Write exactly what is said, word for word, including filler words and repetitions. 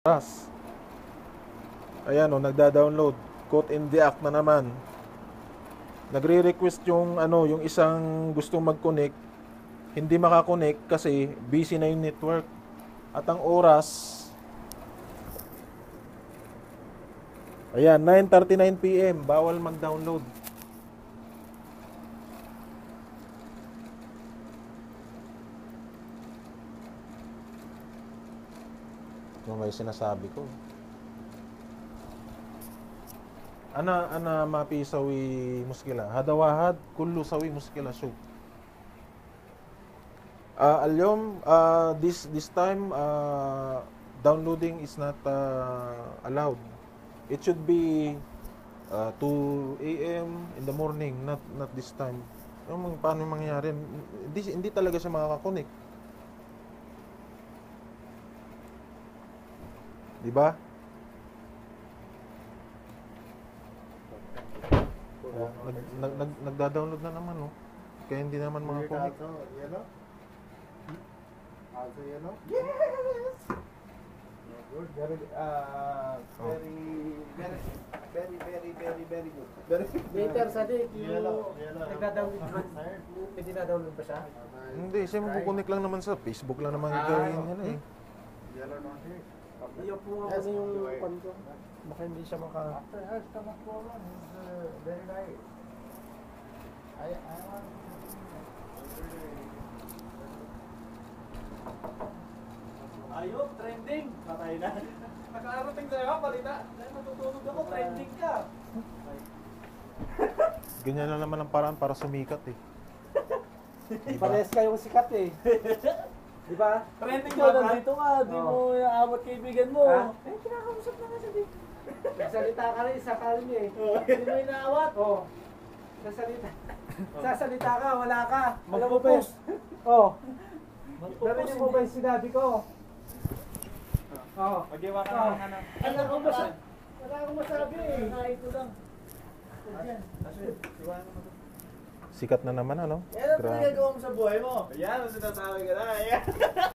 oras. Ayan o, nagda-download. Caught in the act na naman. Nagre-request yung ano, yung isang gustong mag-connect, hindi makakonect kasi busy na yung network. At ang oras, ayan, nine thirty-nine p m Bawal mag-download. Ito may sinasabi ko. Ana ana mapi sawi muskila. Hada wahad kullu sawi muskila shuf. Uh, اليوم uh, this this time uh, downloading is not uh, allowed. It should be uh, two a m in the morning, not not this time. Yung paano mangyayari? Hindi, hindi talaga siya makaka-connect. Di ba? Oh, nag, nag, nag, nagda-download na naman, oh. Kaya hindi naman makakonect. Also yellow? Yes! Good. Very, uh, very, very, very, very, very, very good. Very Later, Sadik, yung Yellow, yellow. nagda-download ba? Pwede na-download ba siya? Hindi, siya magkukunik lang naman sa Facebook lang naman Ah, gawin yan eh. Yellow not here. Iyo po nga Yes, kasi yung do it. pan ko. Baka hindi siya maka... After her stomach problem is uh, very light. I, I want Ayun, trending. Patay na. Nakarating sa'yo, balita. Dahil matutulog ako, trending ka. Ganyan lang naman ang paraan para sumikat eh. Diba? Parehas kayong sikat eh. Di ba? Trending Ikaw ka, na nandito ka. Di Oo. mo iaamot kaibigan mo. Ha? Eh, kinakausap na nga Sadik. Sasalita ka rin, isa ka rin eh. Hindi mo inaawat. Oo. Sasalita. Sasalita ka, wala ka. Magpo-post. Oo. Magpo-post, Narinig mo ba yung sinabi ko? Oo. Mag-iwa ka Oo. ng ano. Ano ko masabi? Wala akong masabi eh. Kahit ko lang. Sikat na naman ano? Yan ang Grabe. pinagagawa mo sa buhay mo. Yan ang sinasabi ka na. Yan.